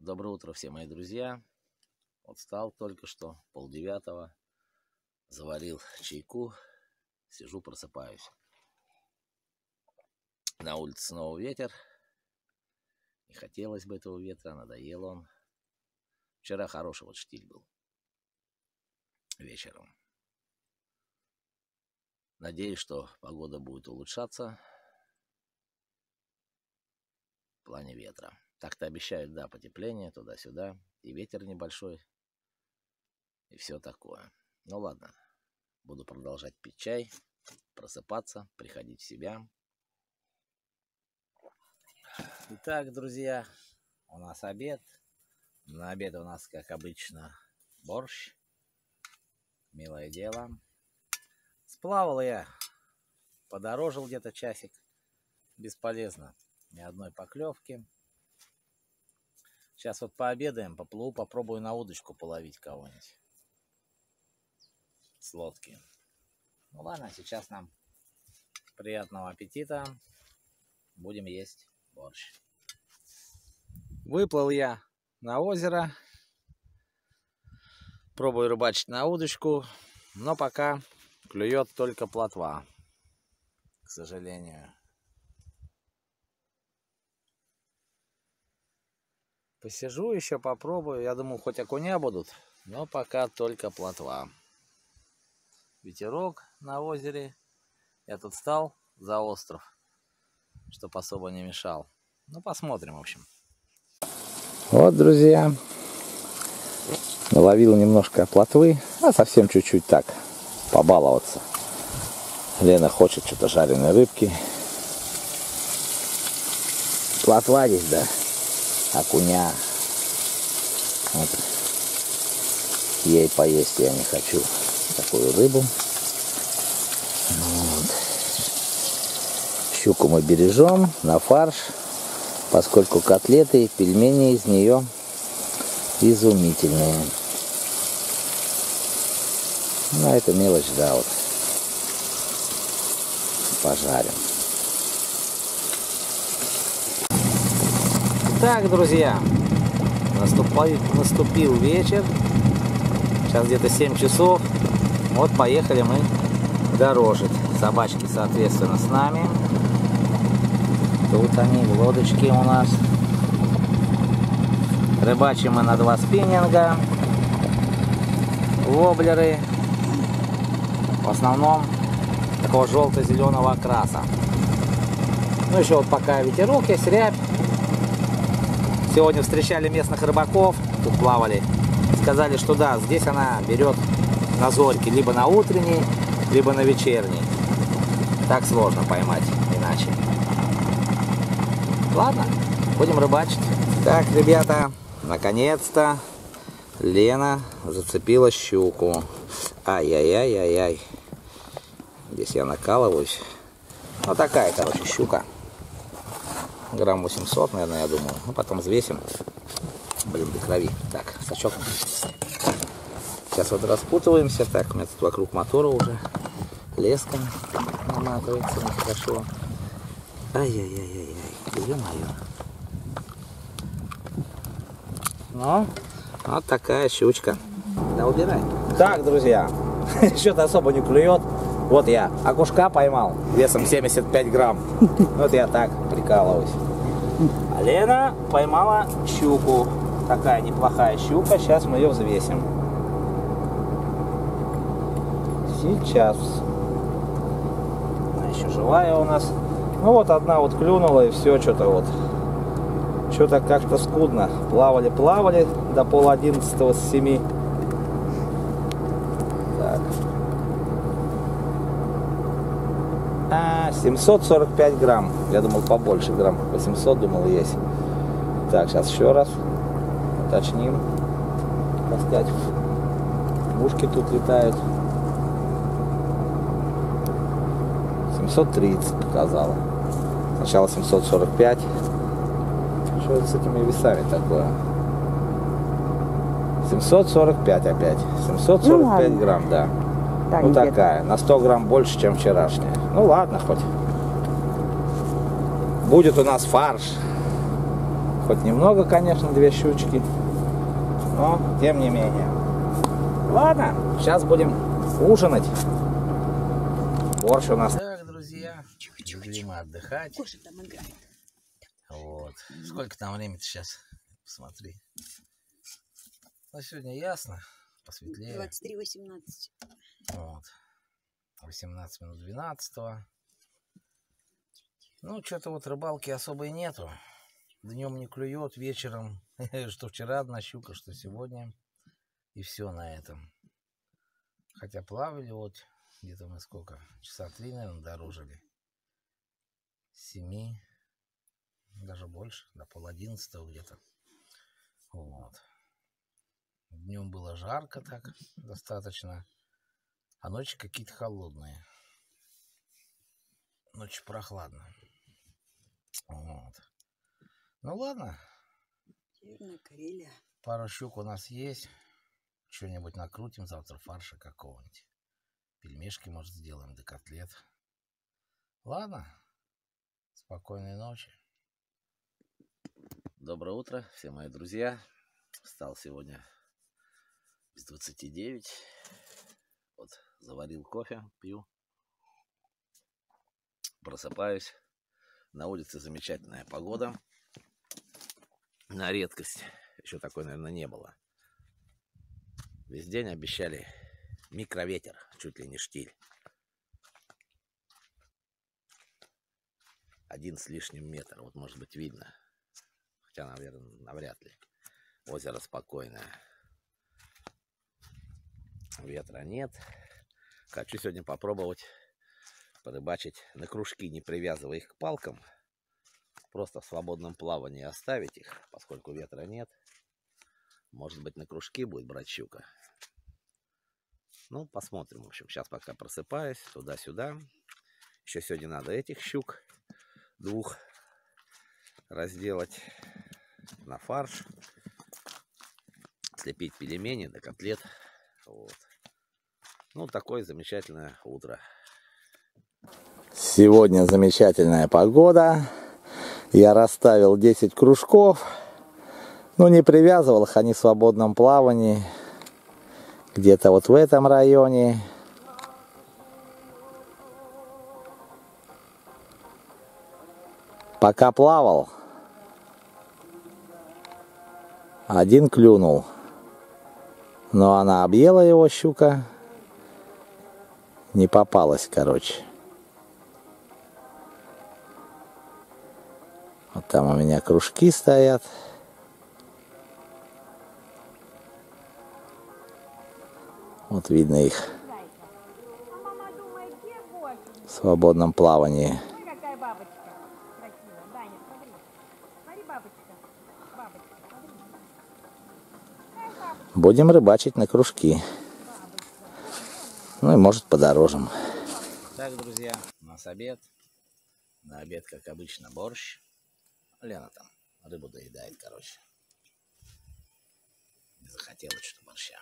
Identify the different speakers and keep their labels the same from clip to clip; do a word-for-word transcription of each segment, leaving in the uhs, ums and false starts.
Speaker 1: Доброе утро, все мои друзья. Вот встал только что, полдевятого, заварил чайку, сижу, просыпаюсь. На улице снова ветер. Не хотелось бы этого ветра, надоел он. Вчера хороший вот штиль был вечером. Надеюсь, что погода будет улучшаться в плане ветра. Так-то обещают, да, потепление туда-сюда, и ветер небольшой, и все такое. Ну ладно, буду продолжать пить чай, просыпаться, приходить в себя. Итак, друзья, у нас обед. На обед у нас, как обычно, борщ. Милое дело. Сплавал я, подорожил где-то часик. Бесполезно, ни одной поклевки. Сейчас вот пообедаем, поплыву, попробую на удочку половить кого-нибудь с лодки. Ну ладно, сейчас нам приятного аппетита. Будем есть борщ. Выплыл я на озеро. Пробую рыбачить на удочку, но пока клюет только плотва, к сожалению. Посижу еще, попробую. Я думал, хоть окуня будут, но пока только плотва. Ветерок на озере. Я тут встал за остров, чтоб особо не мешал. Ну, посмотрим, в общем. Вот, друзья, наловил немножко плотвы, а совсем чуть-чуть так, побаловаться. Лена хочет что-то жареной рыбки. Плотва здесь, да. Окуня. Вот. Ей поесть я не хочу такую рыбу. Вот. Щуку мы бережем на фарш, поскольку котлеты и пельмени из нее изумительные. Ну, это мелочь, да, вот. Пожарим. Так, друзья, наступил, наступил вечер. Сейчас где-то семь часов. Вот поехали мы дорожить. Собачки, соответственно, с нами. Тут они в лодочке у нас. Рыбачим мы на два спиннинга. Воблеры. В основном такого желто-зеленого окраса. Ну, еще вот пока ветерок есть, рябь. Сегодня встречали местных рыбаков, тут плавали. Сказали, что да, здесь она берет на зорьке, либо на утренней, либо на вечерней. Так сложно поймать иначе. Ладно, будем рыбачить. Так, ребята, наконец-то Лена зацепила щуку. Ай-яй-яй-яй-яй. Здесь я накалываюсь. Вот такая, короче, щука. Грамм восемьсот, наверное, я думаю. Ну, потом взвесим. Блин, до крови. Так, сачок. Сейчас вот распутываемся. Так, у меня тут вокруг мотора уже леска наматывается нехорошо. Ай-яй-яй-яй-яй. Ё-моё. Ну, вот такая щучка. Да, убирай. Так, друзья, что-то особо не клюет. Вот я окушка поймал весом семьдесят пять грамм. Вот я так прикалываюсь. А Лена поймала щуку. Такая неплохая щука. Сейчас мы ее взвесим. Сейчас. Она еще живая у нас. Ну вот одна вот клюнула и все, что-то вот. Что-то как-то скудно. Плавали, плавали до пол одиннадцатого с семи. Так. А, семьсот сорок пять грамм. Я думал побольше грамм. восемьсот думал есть. Так, сейчас еще раз уточним. Так сказать, мушки тут летают. семьсот тридцать показала. Сначала семьсот сорок пять. Что это с этими весами такое? семьсот сорок пять опять. семьсот сорок пять ну, грамм, да. Так, ну такая, на сто грамм больше, чем вчерашняя. Ну ладно, хоть. Будет у нас фарш. Хоть немного, конечно, две щучки, но тем не менее. Ладно, сейчас будем ужинать. Борщ у нас. Так, друзья, будем отдыхать. Вот. Сколько там времени сейчас? Посмотри. Ну, сегодня ясно, посветлее.
Speaker 2: двадцать три восемнадцать.
Speaker 1: Вот. восемнадцать минут двенадцатого. Ну, что-то вот рыбалки особой нету. Днем не клюет, вечером, что вчера одна щука, что сегодня. И все на этом. Хотя плавали вот, где-то мы сколько, часа три, наверное, дорожили. С семи, даже больше, до пол одиннадцатого где-то. Вот. Днем было жарко так, достаточно. А ночи какие-то холодные. Ночью прохладно. Вот. Ну ладно.
Speaker 2: Северная Карелия.
Speaker 1: Пару щук у нас есть. Что-нибудь накрутим завтра, фарша какого-нибудь. Пельмешки, может, сделаем, да котлет. Ладно. Спокойной ночи. Доброе утро, все мои друзья. Встал сегодня без двадцати девяти. Вот, заварил кофе, пью. Просыпаюсь. На улице замечательная погода. На редкость. Еще такой, наверное, не было. Весь день обещали микроветер, чуть ли не штиль. Один с лишним метр. Вот, может быть, видно. Хотя, наверное, навряд ли. Озеро спокойное. Ветра нет. Хочу сегодня попробовать порыбачить на кружки, не привязывая их к палкам. Просто в свободном плавании оставить их, поскольку ветра нет. Может быть, на кружки будет брать щука. Ну, посмотрим. В общем, сейчас пока просыпаюсь, туда-сюда. Еще сегодня надо этих щук двух разделать на фарш. Слепить пельмени да котлет. Вот. Ну, такое замечательное утро. Сегодня замечательная погода. Я расставил десять кружков. Ну, не привязывал их, они в свободном плавании. Где-то вот в этом районе. Пока плавал, один клюнул. Но она объела его, щука. Не попалась, короче. Вот там у меня кружки стоят. Вот видно их в свободном плавании. Будем рыбачить на кружки. Ну и может подорожим. Так, друзья, у нас обед. На обед, как обычно, борщ. Лена там рыбу доедает, короче. Не захотела что-то борща.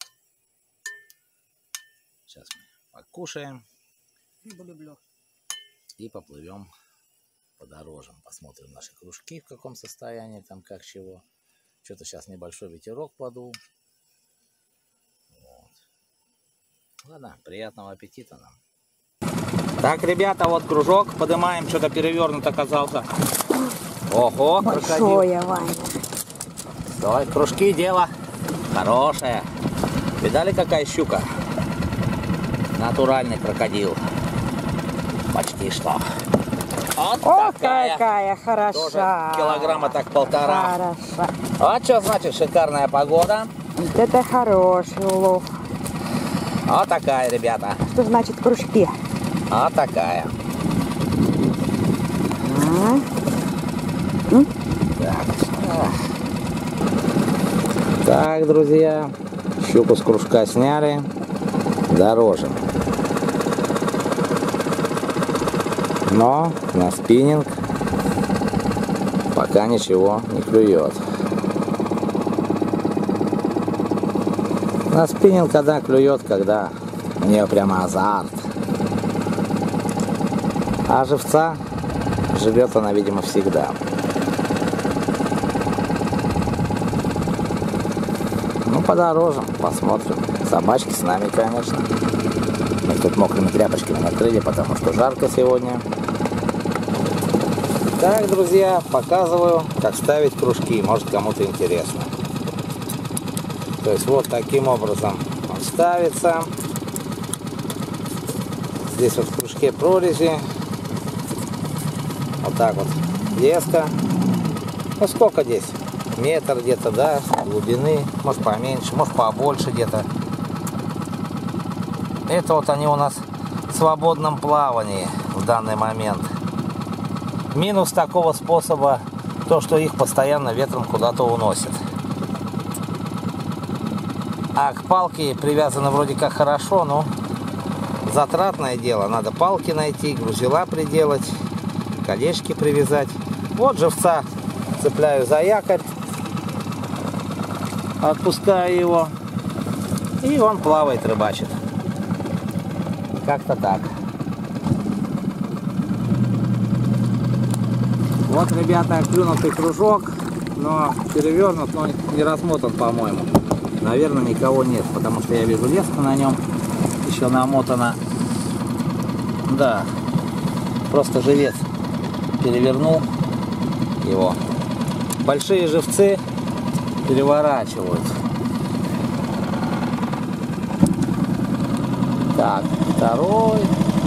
Speaker 1: Сейчас мы покушаем.
Speaker 2: Рыбу люблю.
Speaker 1: И поплывем подорожим. Посмотрим наши кружки, в каком состоянии, там как чего. Что-то сейчас небольшой ветерок подул. Вот. Ладно, приятного аппетита нам. Так, ребята, вот кружок поднимаем. Что-то перевернут оказался. Ого,
Speaker 2: большое, Ваня.
Speaker 1: Стой, кружки, дело хорошее. Видали, какая щука? Натуральный крокодил. Почти что. Вот
Speaker 2: О,
Speaker 1: такая.
Speaker 2: какая хороша.
Speaker 1: Тоже килограмма так полтора.
Speaker 2: Хороша.
Speaker 1: Вот что значит шикарная погода.
Speaker 2: Вот это хороший улов.
Speaker 1: Вот такая, ребята.
Speaker 2: Что значит кружки?
Speaker 1: Вот такая.
Speaker 2: А?
Speaker 1: Так. Так, друзья. Щуку с кружка сняли. Дорожим. Но на спиннинг пока ничего не клюет. На спиннинг когда клюет, когда у нее прямо азарт. А живца живет она, видимо, всегда. подороже, посмотрим. Собачки с нами, конечно. Мы тут мокрыми тряпочками накрыли, потому что жарко сегодня. Так, друзья, показываю, как ставить кружки. Может, кому-то интересно. То есть вот таким образом он ставится. Здесь вот в кружке прорези. Вот так вот леска. Ну сколько здесь? Метр где-то, да, глубины. Может поменьше, может побольше где-то. Это вот они у нас в свободном плавании в данный момент. Минус такого способа то, что их постоянно ветром куда-то уносит. А к палке привязано вроде как хорошо, но затратное дело. Надо палки найти, грузила приделать, колечки привязать. Вот живца цепляю за якорь, отпускаю его, и он плавает, рыбачит. Как-то так. Вот, ребята, клюнутый кружок, но перевернут, но не размотан, по-моему. Наверное, никого нет, потому что я вижу леску на нем еще намотана. Да, просто живец перевернул его. Большие живцы переворачивают. Так, второй.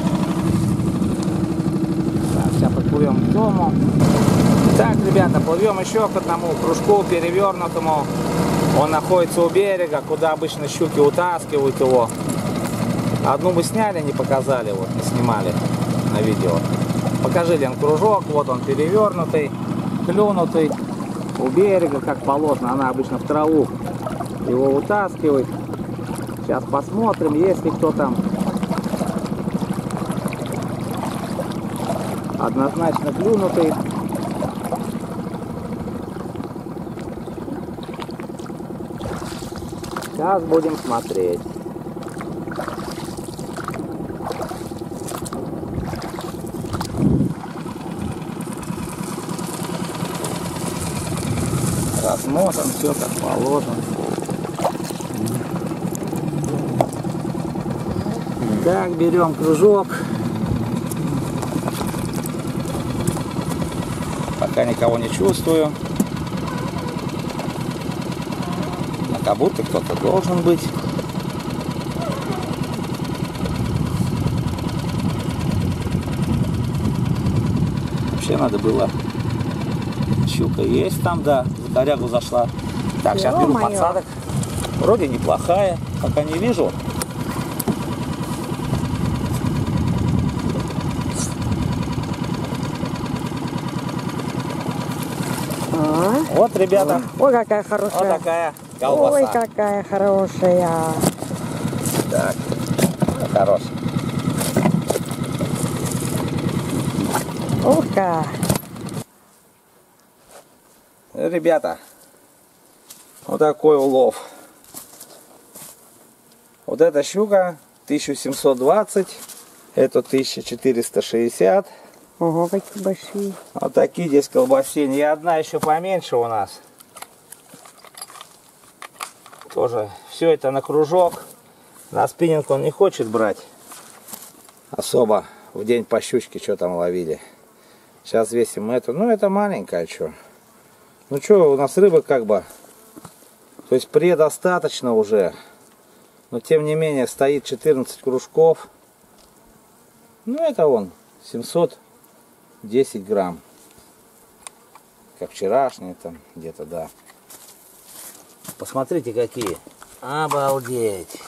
Speaker 1: Так, сейчас подплывем к дому. Так, ребята, плывем еще к одному кружку перевернутому. Он находится у берега, куда обычно щуки утаскивают его. Одну мы сняли, не показали, вот, не снимали на видео. Покажи, Лен, кружок, вот он перевернутый, клюнутый у берега, как положено. Она обычно в траву его утаскивает. Сейчас посмотрим, есть ли кто там. Однозначно клюнутый. Сейчас будем смотреть. Размотан, все как положено. Так, берем кружок. Пока никого не чувствую. А как будто кто-то должен быть. Вообще надо было. Щука есть там, да, за корягу зашла. Так, сейчас беру подсадок. Вроде неплохая, пока не вижу.
Speaker 2: А?
Speaker 1: Вот, ребята.
Speaker 2: Ой, какая хорошая.
Speaker 1: Вот такая колбаса.
Speaker 2: Ой, какая хорошая.
Speaker 1: Так, хорошая.
Speaker 2: Ух-ка.
Speaker 1: Ребята, вот такой улов. Вот эта щука тысяча семьсот двадцать, это тысяча четыреста шестьдесят.
Speaker 2: Ого, какие большие.
Speaker 1: Вот такие здесь колбасины. И одна еще поменьше у нас. Тоже все это на кружок. На спиннинг он не хочет брать. Особо в день по щучке что там ловили. Сейчас весим эту. Ну это маленькая что. Ну что, у нас рыба как бы, то есть предостаточно уже, но тем не менее стоит четырнадцать кружков. Ну это он, семьсот десять грамм, как вчерашний там где-то, да. Посмотрите какие, обалдеть.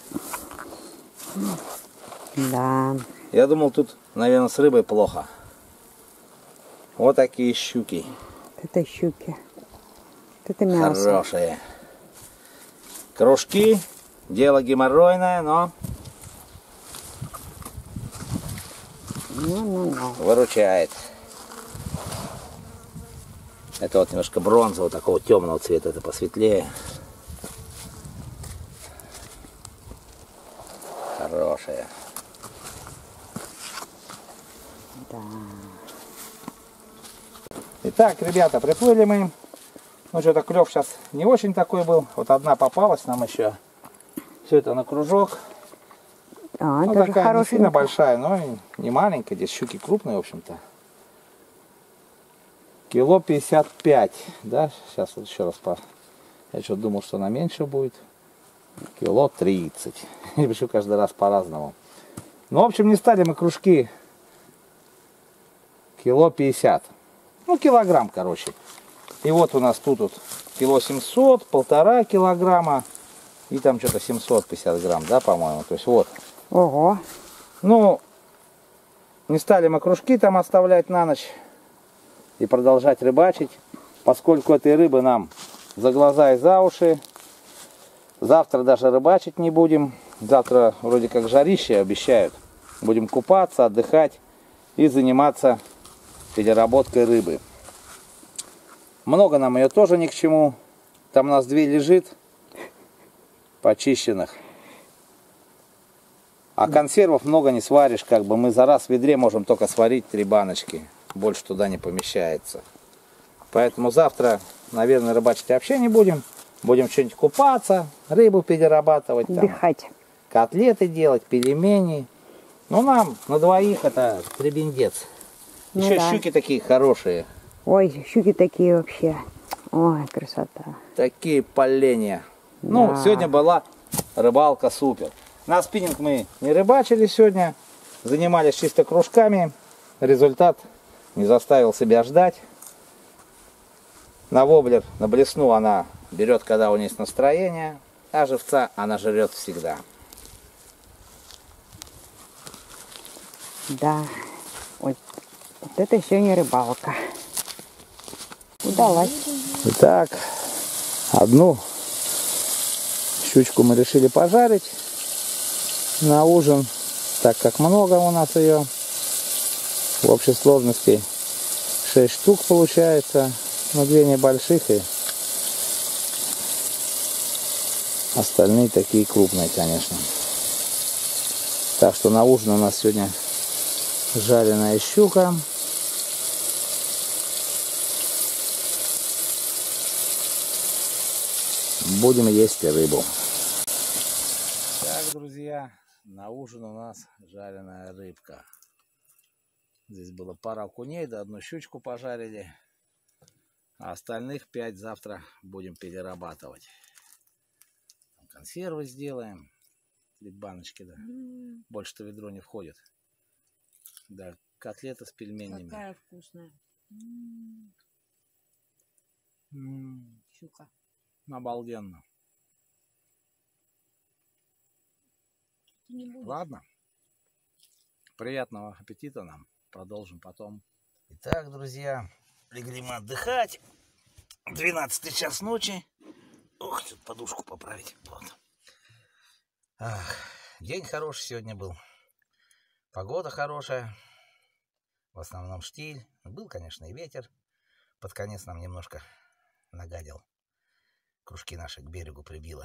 Speaker 2: Да.
Speaker 1: Я думал тут, наверное, с рыбой плохо. Вот такие щуки.
Speaker 2: Это щуки. Это мясо.
Speaker 1: Хорошие. Кружки. Дело геморройное, но
Speaker 2: Ну-ну-ну.
Speaker 1: выручает. Это вот немножко бронзового, такого темного цвета. Это посветлее. Хорошая.
Speaker 2: Да.
Speaker 1: Итак, ребята, приплыли мы. Ну, что-то клев сейчас не очень такой был. Вот одна попалась нам еще. Все это на кружок.
Speaker 2: А,
Speaker 1: Ну,
Speaker 2: тоже
Speaker 1: такая не
Speaker 2: хорошая.
Speaker 1: сильно большая, но и не маленькая. Здесь щуки крупные, в общем-то. Кило пятьдесят пять. Да, сейчас вот еще раз по... Я что-то думал, что она меньше будет. Кило тридцать. Я пишу каждый раз по-разному. Ну, в общем, не стали мы кружки. Кило пятьдесят. Ну, килограмм, короче. И вот у нас тут вот кило семьсот, полтора килограмма. И там что-то семьсот пятьдесят грамм, да, по-моему. То есть вот.
Speaker 2: Ого.
Speaker 1: Ну, не стали мы кружки там оставлять на ночь. И продолжать рыбачить. Поскольку этой рыбы нам за глаза и за уши. Завтра даже рыбачить не будем. Завтра вроде как жарище обещают. Будем купаться, отдыхать и заниматься переработкой рыбы. Много нам ее тоже ни к чему. Там у нас две лежит, почищенных. А консервов много не сваришь, как бы мы за раз в ведре можем только сварить три баночки. Больше туда не помещается. Поэтому завтра, наверное, рыбачить вообще не будем. Будем что-нибудь купаться, рыбу перерабатывать, там,
Speaker 2: Отдыхать.
Speaker 1: котлеты делать, пельмени. Ну, нам на двоих это требендец.
Speaker 2: Ну
Speaker 1: Еще
Speaker 2: да.
Speaker 1: щуки такие хорошие.
Speaker 2: Ой, щуки такие вообще. Ой, красота.
Speaker 1: Такие поленья. Ну,
Speaker 2: Да.
Speaker 1: сегодня была рыбалка супер. На спиннинг мы не рыбачили сегодня. Занимались чисто кружками. Результат не заставил себя ждать. На воблер, на блесну она берет, когда у нее есть настроение. А живца она жрет всегда.
Speaker 2: Да. Вот, вот это сегодня рыбалка. Удалась.
Speaker 1: Итак, одну щучку мы решили пожарить на ужин, так как много у нас ее. В общей сложности шесть штук получается, но две небольших и остальные такие крупные, конечно. Так что на ужин у нас сегодня жареная щука. Будем есть рыбу. Так, друзья, на ужин у нас жареная рыбка. Здесь было пара окуней, да одну щучку пожарили. А остальных пять завтра будем перерабатывать. Консервы сделаем. Три баночки, да. Mm. Больше-то ведро не входит. Да, котлета с пельменями.
Speaker 3: Какая вкусная. М-м-м.
Speaker 1: М-м.
Speaker 3: Щука.
Speaker 1: Обалденно. Ладно. Приятного аппетита нам. Продолжим потом. Итак, друзья, легли мы отдыхать. двенадцатый час ночи. Ох, тут подушку поправить. Вот. Ах, день хороший сегодня был. Погода хорошая. В основном штиль. Был, конечно, и ветер. Под конец нам немножко нагадил. Кружки наши к берегу прибило.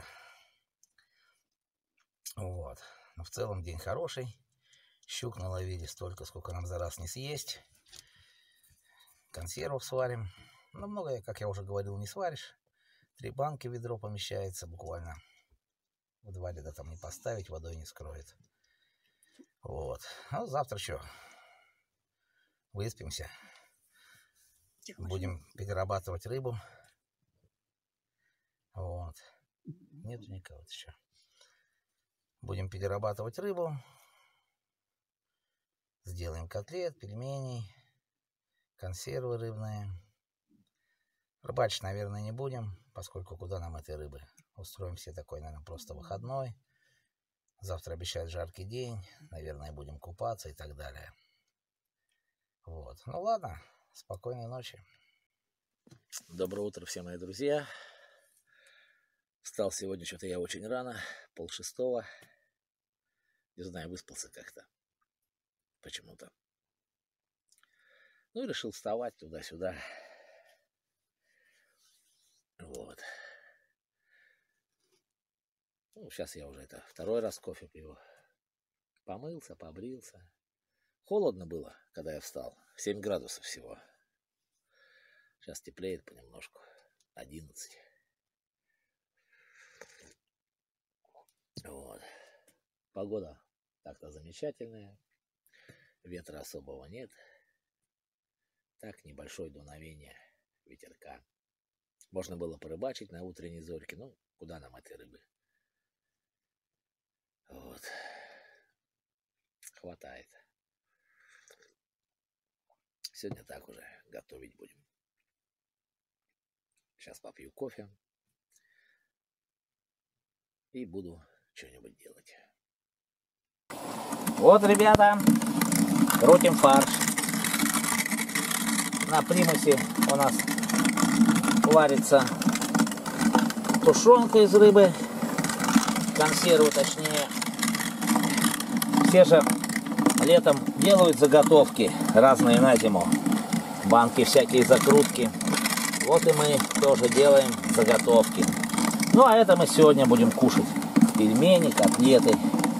Speaker 1: Вот. Но в целом день хороший. Щук наловили столько, сколько нам за раз не съесть. Консервов сварим. Но много, как я уже говорил, не сваришь. Три банки в ведро помещается буквально. В два литра там не поставить, водой не скроет. Вот. А завтра что? Выспимся. Будем перерабатывать рыбу. Вот. Нету никого еще. Будем перерабатывать рыбу. Сделаем котлет, пельменей, консервы рыбные. Рыбачить, наверное, не будем, поскольку куда нам этой рыбы? Устроим себе такой, наверное, просто выходной. Завтра обещают жаркий день. Наверное, будем купаться и так далее. Вот. Ну ладно. Спокойной ночи. Доброе утро, все мои друзья. Встал сегодня что-то я очень рано, пол шестого. Не знаю, выспался как-то. Почему-то. Ну и решил вставать туда-сюда. Вот. Ну, сейчас я уже это второй раз кофе пью. Помылся, побрился. Холодно было, когда я встал. семь градусов всего. Сейчас теплеет понемножку. одиннадцать. Вот. Погода так-то замечательная. Ветра особого нет. Так, небольшое дуновение ветерка. Можно было порыбачить на утренней зорьке. Ну, куда нам этой рыбы? Вот. Хватает. Сегодня так уже готовить будем. Сейчас попью кофе. И буду что-нибудь делать. Вот, ребята, крутим фарш. На примусе у нас варится тушенка из рыбы. Консервы, точнее. Все же летом делают заготовки разные на зиму. Банки всякие, закрутки. Вот и мы тоже делаем заготовки. Ну а это мы сегодня будем кушать. Пельмени, котлеты.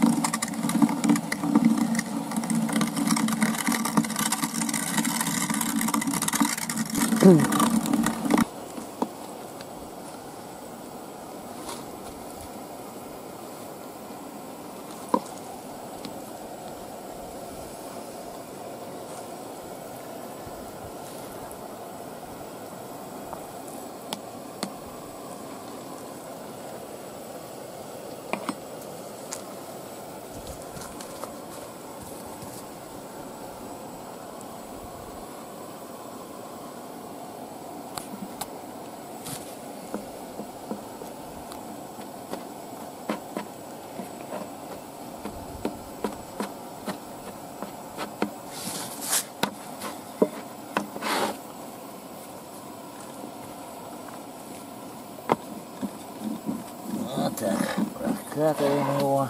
Speaker 1: Вот так, прокатываем его.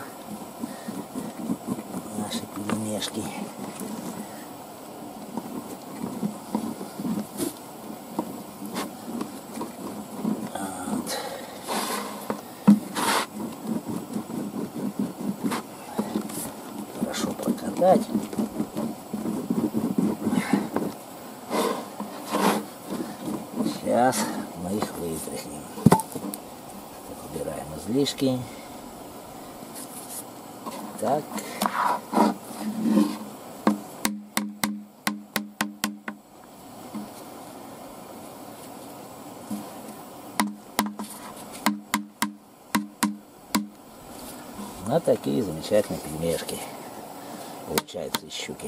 Speaker 1: Наши пельмешки. Вот. Хорошо прокатать. Сейчас мы их вытряхнем. Убираем излишки. Так. Вот такие замечательные пельмешки получаются из щуки.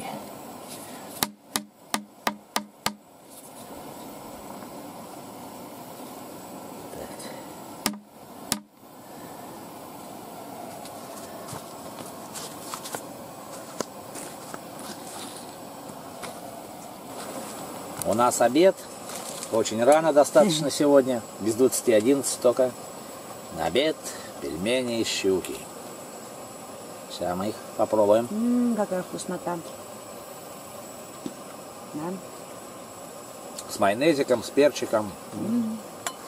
Speaker 1: У нас обед. Очень рано достаточно сегодня. Без двадцати одиннадцать только. На обед пельмени из щуки. Сейчас мы их попробуем.
Speaker 2: Ммм, какая вкуснота. Да.
Speaker 1: С майонезиком, с перчиком.
Speaker 2: М-м.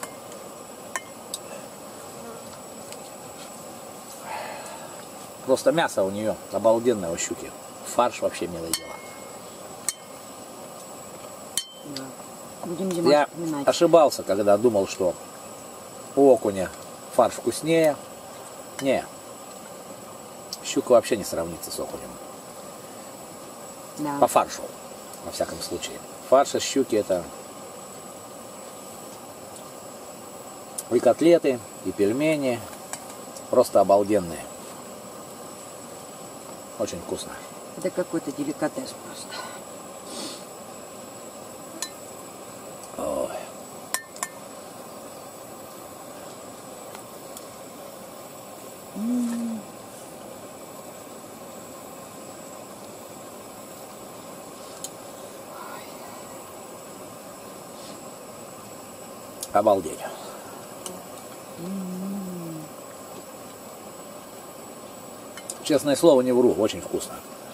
Speaker 1: Просто мясо у нее обалденное, у щуки. Фарш вообще милое дело.
Speaker 2: Да. Будем зимой
Speaker 1: Я
Speaker 2: вспоминать.
Speaker 1: ошибался, когда думал, что у окуня фарш вкуснее. Не. Щука вообще не сравнится с окунем.
Speaker 2: Да.
Speaker 1: По фаршу, во всяком случае. Фарш из щуки это и котлеты, и пельмени. Просто обалденные. Очень вкусно.
Speaker 2: Это какой-то деликатес просто.
Speaker 1: Ой.
Speaker 2: М-м.
Speaker 1: Обалдеть.
Speaker 2: М-м.
Speaker 1: Честное слово, не вру, очень вкусно.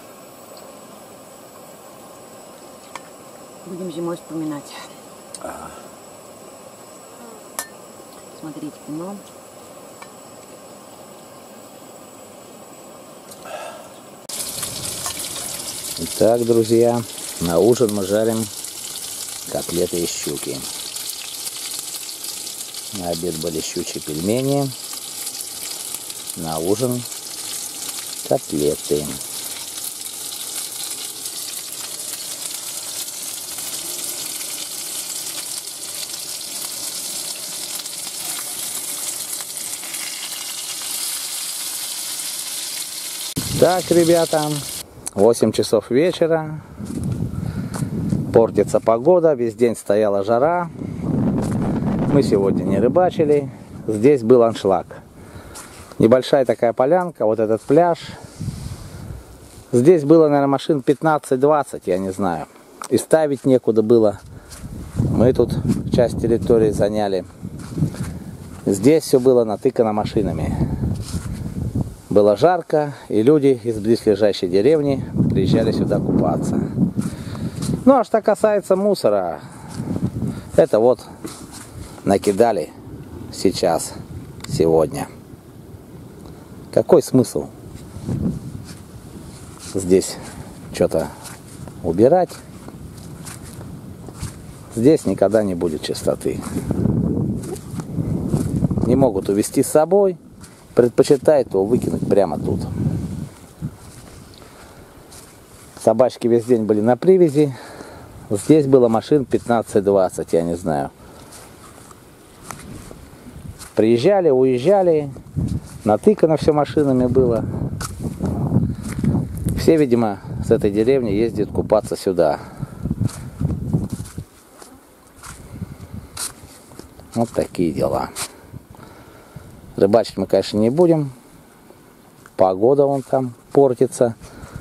Speaker 2: Будем зимой вспоминать.
Speaker 1: Ага.
Speaker 2: Смотреть кино.
Speaker 1: Итак, друзья, на ужин мы жарим котлеты из щуки. На обед были щучьи пельмени. На ужин котлеты. Так, ребята, восемь часов вечера. Портится погода, весь день стояла жара. Мы сегодня не рыбачили. Здесь был аншлаг. Небольшая такая полянка, вот этот пляж. Здесь было, наверное, машин пятнадцать-двадцать, я не знаю. И ставить некуда было. Мы тут часть территории заняли. Здесь все было натыкано машинами. Было жарко, и люди из близлежащей деревни приезжали сюда купаться. Ну, а что касается мусора, это вот накидали сейчас, сегодня. Какой смысл здесь что-то убирать? Здесь никогда не будет чистоты. Не могут увезти с собой, предпочитают его выкинуть прямо тут. Собачки весь день были на привязи. Здесь было машин пятнадцать-двадцать, я не знаю. Приезжали, уезжали. Натыкано все машинами было. Все, видимо, с этой деревни ездят купаться сюда. Вот такие дела. Рыбачить мы, конечно, не будем. Погода вон там портится.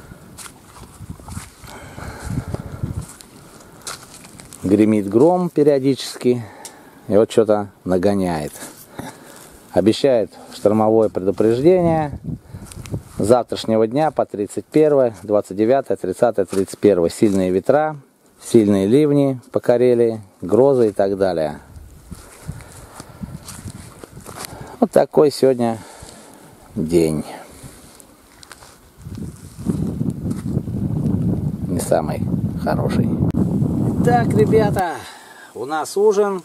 Speaker 1: Гремит гром периодически. И вот что-то нагоняет. Обещает штормовое предупреждение. С завтрашнего дня по тридцать первое, двадцать девятое, тридцатое, тридцать первое. Сильные ветра, сильные ливни по Карелии, грозы и так далее. Вот такой сегодня день. Не самый хороший. Так, ребята, у нас ужин.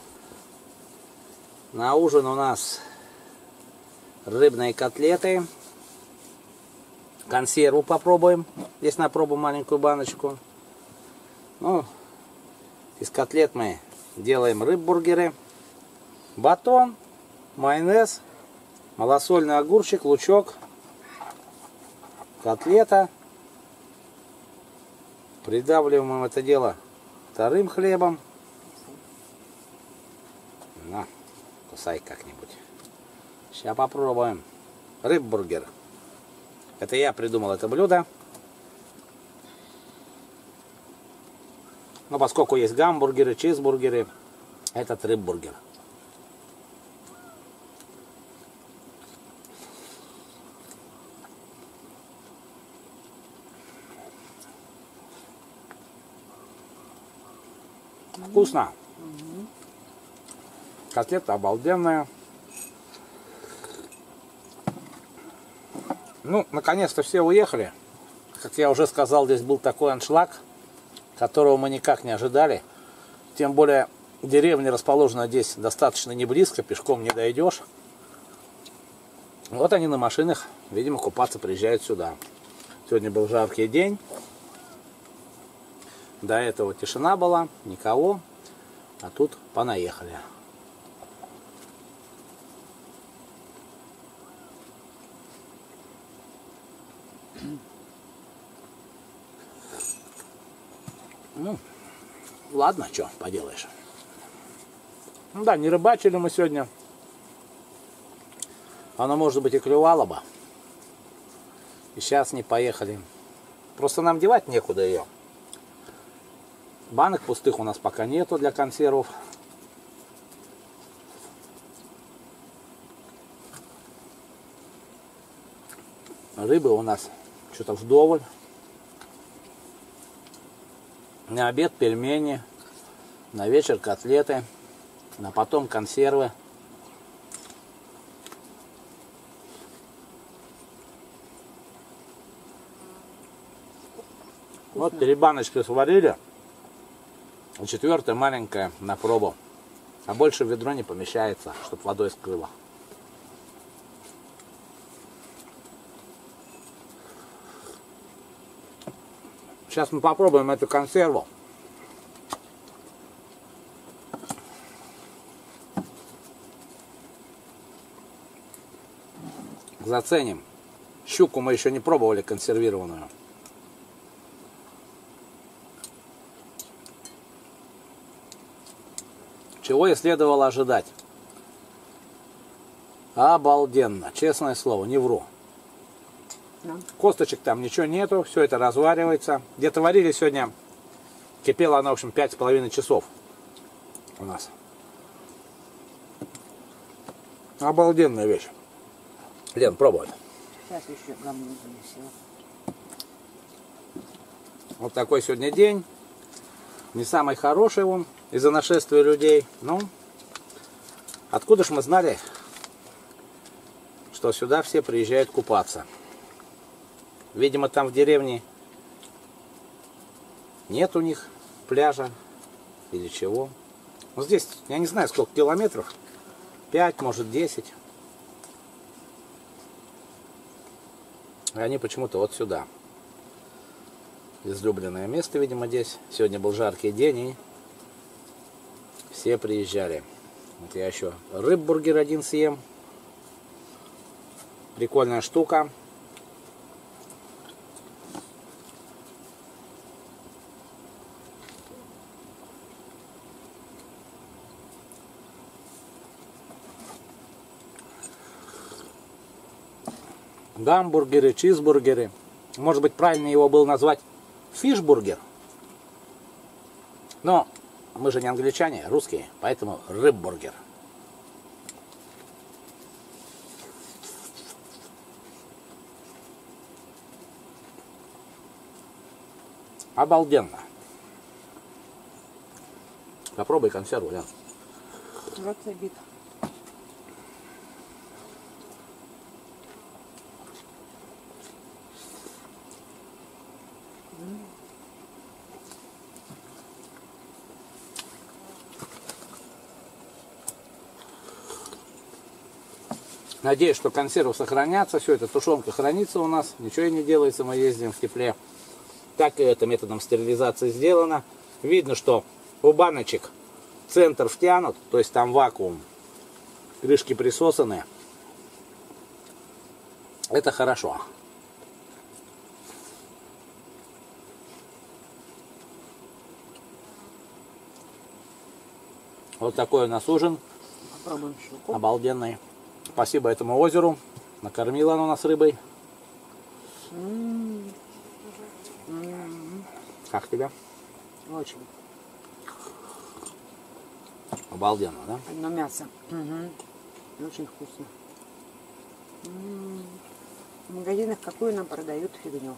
Speaker 1: На ужин у нас рыбные котлеты. Консерву попробуем. Здесь на пробу маленькую баночку. Ну, из котлет мы делаем рыббургеры. Батон, майонез, малосольный огурчик, лучок, котлета. Придавливаем это дело вторым хлебом. На, кусай как-нибудь. Сейчас попробуем. Рыббургер. Это я придумал это блюдо. Но поскольку есть гамбургеры, чизбургеры, этот рыббургер. Вкусно. Котлета обалденная. Ну, наконец-то все уехали. Как я уже сказал, здесь был такой аншлаг, которого мы никак не ожидали. Тем более деревня расположена здесь достаточно не близко, пешком не дойдешь. Вот они на машинах, видимо, купаться приезжают сюда. Сегодня был жаркий день. До этого тишина была, никого. А тут понаехали. Ну, ладно, что поделаешь. Ну да, не рыбачили мы сегодня. Оно, может быть, и клювало бы. И сейчас не поехали. Просто нам девать некуда ее. Банок пустых у нас пока нету для консервов. Рыбы у нас что-то вдоволь. На обед пельмени, на вечер котлеты, на потом консервы. Вот три баночки сварили. И четвертая маленькая на пробу. А больше в ведро не помещается, чтобы водой скрыло. Сейчас мы попробуем эту консерву. Заценим. Щуку мы еще не пробовали консервированную. Чего и следовало ожидать. Обалденно, честное слово, не вру.
Speaker 2: Да.
Speaker 1: Косточек там ничего нету, все это разваривается. Где-то варили сегодня, кипела она, в общем, пять с половиной часов у нас. Обалденная вещь. Лен, пробуй.
Speaker 3: Сейчас еще говно занесет.
Speaker 1: Вот такой сегодня день. Не самый хороший он из-за нашествия людей. Ну, откуда ж мы знали, что сюда все приезжают купаться? Видимо, там в деревне нет у них пляжа или чего. Ну, здесь, я не знаю, сколько километров. пять, может, десять. И они почему-то вот сюда. Излюбленное место, видимо, здесь. Сегодня был жаркий день, и все приезжали. Вот я еще рыббургер один съем. Прикольная штука. Гамбургеры, чизбургеры. Может быть, правильно его было назвать фишбургер. Но мы же не англичане, русские, поэтому рыббургер. Обалденно. Попробуй консерву, Лен.
Speaker 3: Вот забит.
Speaker 1: Надеюсь, что консервы сохранятся, все это тушенка хранится у нас, ничего и не делается, мы ездим в тепле. Так и это методом стерилизации сделано. Видно, что у баночек центр втянут, то есть там вакуум, крышки присосаны. Это хорошо. Вот такой у нас ужин.
Speaker 3: Попробуем щуку.
Speaker 1: Обалденный. Спасибо этому озеру. Накормила оно нас рыбой.
Speaker 3: М-м-м. М-м-м.
Speaker 1: Как тебе?
Speaker 3: Очень.
Speaker 1: Обалденно, да?
Speaker 3: Одно мясо. Угу. Очень вкусно. М-м. В магазинах какую нам продают фигню.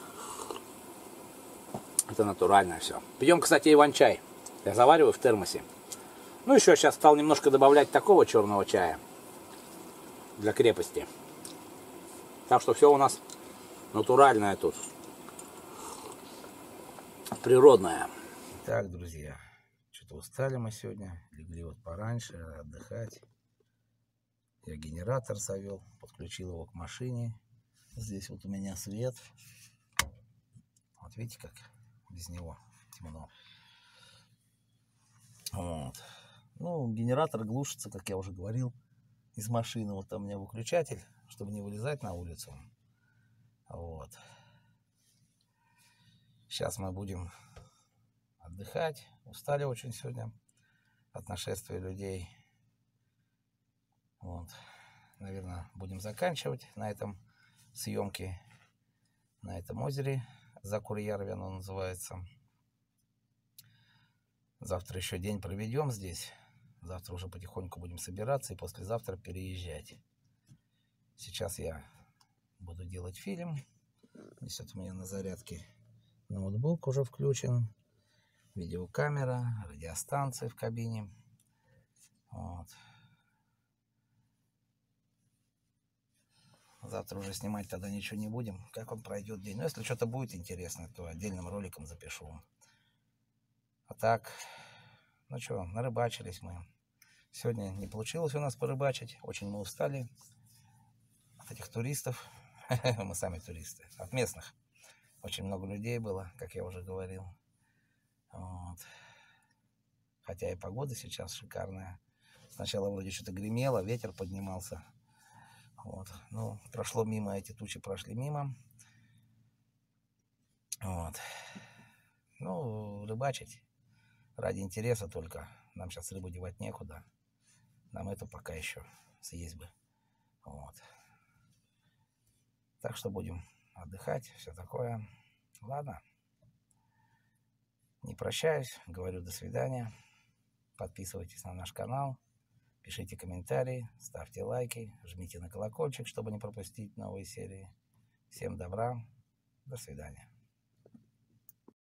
Speaker 1: Это натуральное все. Пьем, кстати, иван-чай. Я завариваю в термосе. Ну, еще сейчас стал немножко добавлять такого черного чая. Для крепости. Так что все у нас натуральное тут. Природное. Так, друзья. Что-то устали мы сегодня. Легли вот пораньше отдыхать. Я генератор завел. Подключил его к машине. Здесь вот у меня свет. Вот видите, как без него темно. Вот. Ну, генератор глушится, как я уже говорил, из машины. Вот там у меня выключатель, чтобы не вылезать на улицу. Вот. Сейчас мы будем отдыхать. Устали очень сегодня от нашествия людей. Вот. Наверное, будем заканчивать на этом съемки на этом озере. Закурьярви оно называется. Завтра еще день проведем здесь. Завтра уже потихоньку будем собираться и послезавтра переезжать. Сейчас я буду делать фильм. Здесь вот у меня на зарядке ноутбук уже включен. Видеокамера, радиостанция в кабине. Вот. Завтра уже снимать тогда ничего не будем. Как он пройдет день. Но если что-то будет интересно, то отдельным роликом запишу. А так, ну что, нарыбачились мы. Сегодня не получилось у нас порыбачить. Очень мы устали от этих туристов. Мы сами туристы. От местных. Очень много людей было, как я уже говорил. Вот. Хотя и погода сейчас шикарная. Сначала вроде что-то гремело, ветер поднимался. Вот. Ну, прошло мимо, эти тучи прошли мимо. Вот. Ну, рыбачить ради интереса только. Нам сейчас рыбу девать некуда. Нам это пока еще съесть бы. Вот. Так что будем отдыхать, все такое. Ладно. Не прощаюсь, говорю до свидания. Подписывайтесь на наш канал, пишите комментарии, ставьте лайки, жмите на колокольчик, чтобы не пропустить новые серии. Всем добра, до свидания.